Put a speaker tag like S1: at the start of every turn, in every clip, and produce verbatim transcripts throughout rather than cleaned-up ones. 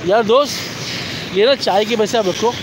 S1: यार दोस्त, ये ना चाय के पैसे आप रखो।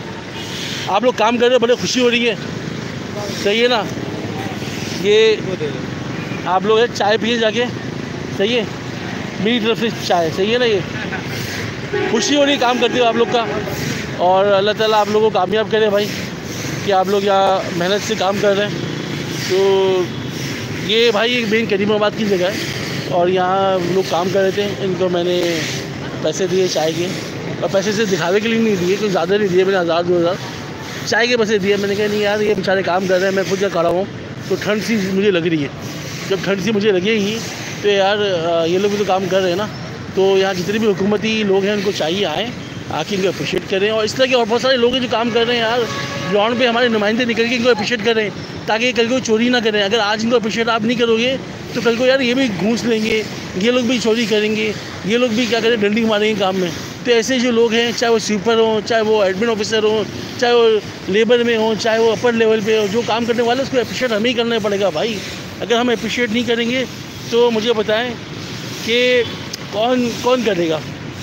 S1: आप लोग काम कर रहे हो, बड़े खुशी हो रही है, सही है ना। ये आप लोग चाय पिए जाके, सही है, मेरी तरफ से चाय, सही है ना। ये खुशी हो रही है काम करते हो आप लोग का, और अल्लाह ताला आप लोगों को कामयाब करे भाई कि आप लोग यहाँ मेहनत से काम कर रहे हैं। तो ये भाई एक मेन करीमाबाद की जगह है, और यहाँ लोग काम कर रहे थे। इनको मैंने पैसे दिए चाय के, और पैसे से दिखावे के लिए नहीं दिए, कोई ज़्यादा नहीं दिए, मैंने हज़ार दो हज़ार चाय के पैसे दिए। मैंने कहा नहीं यार, ये बेचारे काम कर रहे हैं, मैं खुद क्या खड़ा हूँ, तो ठंड सी मुझे लग रही है। जब ठंड सी मुझे लगेगी तो यार ये लोग भी तो काम कर रहे हैं ना। तो यहाँ जितने भी हुकूमती लोग हैं उनको चाहिए आए, आके इनको अप्रिशिएट करें। और इस तरह के और बहुत सारे लोग हैं जो काम कर रहे हैं यार, ग्राउंड पे हमारे नुमाइंदे निकल के इनको अप्रिशिएट करें, ताकि कल को चोरी ना करें। अगर आज इनको अप्रिशिएट आप नहीं करोगे तो कल को यार ये भी घूस लेंगे, ये लोग भी चोरी करेंगे, ये लोग भी क्या करें, डंडी मारेंगे काम में। तो ऐसे जो लोग हैं, चाहे वो स्वीपर हों, चाहे वो एडमिन ऑफिसर हों, चाहे वो लेबर में हों, चाहे वो अपर लेवल पे हो, जो काम करने वाले उसको अप्रिशिएट हमें ही करना पड़ेगा भाई। अगर हम अप्रिशिएट नहीं करेंगे तो मुझे बताएं कि कौन कौन करेगा।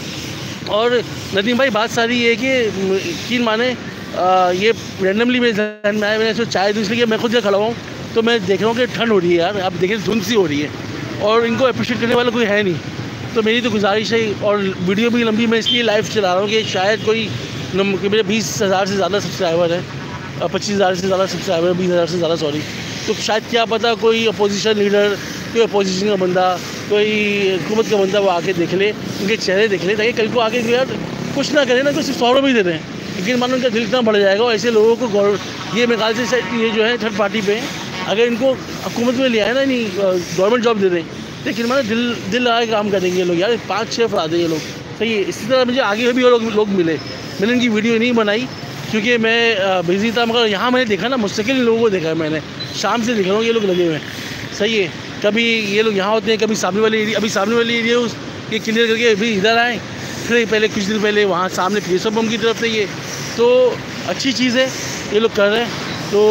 S1: और नदीम भाई, बात सारी है कि यकीन माने आ, ये रैंडमली मेरे जहन में आया, मैंने इसको चाय दूसरी कि मैं खुद से खड़ा हूँ, तो मैं देख रहा हूँ कि ठंड हो रही है यार, आप देखिए धुंध सी हो रही है, और इनको अप्रिशिएट करने वाला कोई है नहीं। तो मेरी तो गुजारिश है, और वीडियो भी लंबी मैं इसलिए लाइव चला रहा हूँ कि शायद कोई मेरे बीस हज़ार से ज़्यादा सब्सक्राइबर है, पच्चीस हज़ार से ज़्यादा सब्सक्राइबर, बीस हज़ार से ज़्यादा सॉरी। तो शायद क्या पता कोई अपोजिशन लीडर, कोई अपोजिशन का बंदा, कोई हुकूमत का बंदा वो आके देख ले, उनके चेहरे देख ले, ताकि कल को आके यार कुछ ना करें ना, कुछ सिर्फ सौ रुपये दे दें, लेकिन मानो उनका दिल इतना बढ़ जाएगा। और ऐसे लोगों को गौर ये मेरे ख्याल से ये जो है थर्ड पार्टी पे, अगर इनको हुकूमत में ले आए ना, नहीं गवर्नमेंट जॉब दे दें, लेकिन मानो दिल दिल लगा के काम करेंगे ये लोग यार। पाँच छः अफराद हैं ये लोग, सही है। इसी तरह मुझे आगे भी लोग लोग मिले, मैंने इनकी वीडियो नहीं बनाई क्योंकि मैं बिजी था, मगर यहाँ मैंने देखा ना, मुस्तकिल लोगों को देखा है मैंने, शाम से देख रहा हूँ ये लोग लगे हुए हैं, सही है। कभी ये लोग यहाँ होते हैं, कभी सामने वाले एरिया, अभी सामने वाले एरिया उस ये क्लियर करके अभी इधर आए, फिर पहले कुछ दिन पहले वहाँ सामने पीएसओ बम की तरफ से ये। तो अच्छी चीज़ है ये लोग कर रहे हैं।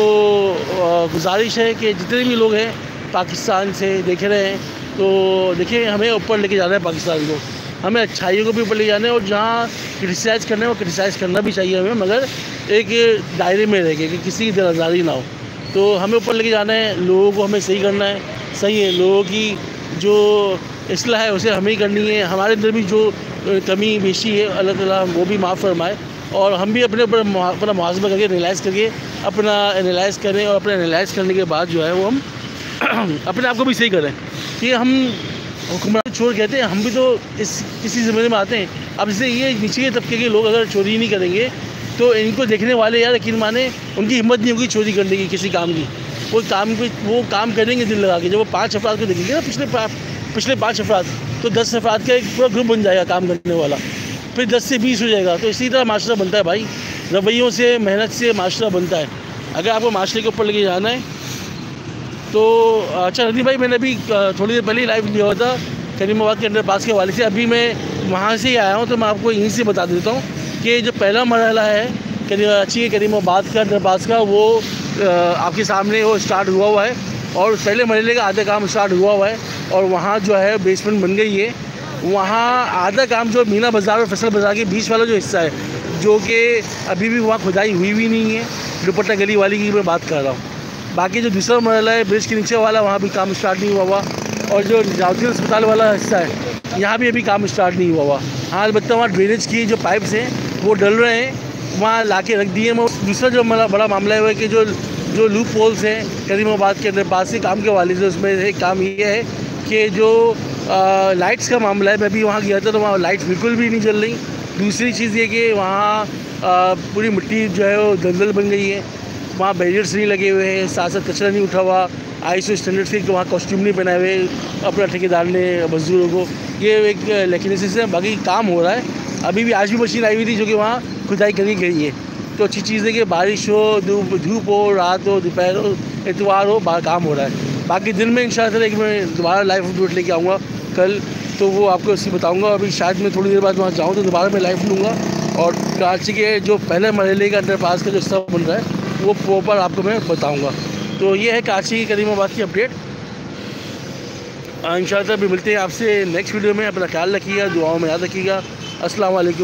S1: तो गुजारिश है कि जितने भी लोग हैं पाकिस्तान से देख रहे हैं, तो देखिए हमें ऊपर लेके जाना है पाकिस्तान को, हमें अच्छाइयों को भी ऊपर ले जाना है, और जहाँ क्रिटिसाइज़ करना है वो क्रिटिसाइज़ करना भी चाहिए हमें, मगर एक दायरे में रह के कि किसी की दिलआज़ारी ना हो। तो हमें ऊपर लेके जाना है, लोगों को हमें सही करना है, सही है। लोगों की जो इस्लाह है उसे हमें ही करनी है। हमारे अंदर भी जो कमी बेशी है अल्लाह ताला वो भी माफ़ फरमाए, और हम भी अपने ऊपर अपना मुहासबा करके एनालाइज़ करके अपना एनालाइज़ करें, और अपना एनालाइज़ करने के बाद जो है वो हम अपने आप को भी सही करें कि हम हुक्मरान चोर कहते हैं, हम भी तो इस इसी ज़माने में आते हैं। अब जैसे ये नीचे के तबके के लोग अगर चोरी नहीं करेंगे तो इनको देखने वाले यार यकीन माने उनकी हिम्मत नहीं होगी चोरी करने की किसी काम की। वो काम पे वो काम करेंगे दिल लगा के। जब वो पाँच अफराद को देखेंगे ना, पिछले पा, पिछले पाँच अफराद, तो दस अफराद का एक पूरा ग्रुप बन जाएगा काम करने वाला, फिर दस से बीस हो जाएगा। तो इसी तरह माशरा बनता है भाई, रवैयों से, मेहनत से माशरा बनता है। अगर आपको माशरे के ऊपर लेके जाना है तो अच्छा नदीम भाई, मैंने अभी थोड़ी देर पहले ही लाइव लिया हुआ था करीमाबाद के अंडर पास के हवाले से। अभी मैं वहाँ से ही आया हूँ, तो मैं आपको यहीं से बता देता हूँ कि जो पहला मरहला है कराची के करीमाबाद का अंडर पास का, वो आपके सामने वो स्टार्ट हुआ हुआ है, और पहले मरहले का आधा काम स्टार्ट हुआ हुआ है, और वहाँ जो है बेसमेंट बन गई है। वहाँ आधा काम जो मीना बाज़ार और फसल बाज़ार के बीच वाला जो हिस्सा है, जो कि अभी भी वहाँ खुदाई हुई भी नहीं है, दुपट्टा गली वाली की मैं बात कर रहा हूँ। बाकी जो दूसरा मरहला है ब्रिज के नीचे वाला, वहाँ भी काम स्टार्ट नहीं हुआ हुआ, और जो निजामुद्दीन अस्पताल वाला हिस्सा है यहाँ भी अभी काम स्टार्ट नहीं हुआ हुआ। हाँ अलबत्ता वहाँ ड्रेनेज की जो पाइप्स हैं वो डल रहे हैं, वहाँ ला के रख दिए। दूसरा जो बड़ा मामला है कि जो जो लूप पोल्स हैं करीमाबाद के अंदर पास से काम के वाले से, उसमें एक काम ये है कि जो आ, लाइट्स का मामला है। मैं भी वहाँ गया था तो वहाँ लाइट्स बिल्कुल भी नहीं जल रही। दूसरी चीज़ ये कि वहाँ पूरी मिट्टी जो है वो दलदल बन गई है, वहाँ बैरियर्स नहीं लगे हुए हैं, साथ साथ कचरा नहीं उठा हुआ, आईएसओ स्टैंडर्ड से वहाँ कॉस्ट्यूम नहीं पहनाए हुए अपना ठेकेदार ने मजदूरों को। ये एक लेकिनेसिस है, बाकी काम हो रहा है। अभी भी आज भी मशीन आई हुई थी जो कि वहाँ खुदाई करी गई है। तो अच्छी चीज़ है कि बारिश हो, धूप धूप हो, रात हो, दोपहर हो, इतवार हो, काम हो रहा है। बाकी दिन में इंशाअल्लाह एक मैं दोबारा लाइव अपडेट लेके आऊँगा कल, तो वो आपको उससे बताऊँगा। अभी शायद मैं थोड़ी देर बाद वहाँ जाऊँ तो दोबारा मैं लाइव लूँगा, और कराची के जो पहले मरहले का अंडरपास का जो हिस्सा बन रहा है वो प्रॉपर आपको मैं बताऊँगा। तो ये है कराची की करीमाबाद की अपडेट। इंशाअल्लाह भी मिलते हैं आपसे नेक्स्ट वीडियो में। अपना ख्याल रखिएगा, दुआओं में याद रखिएगा। अस्सलाम वालेकुम।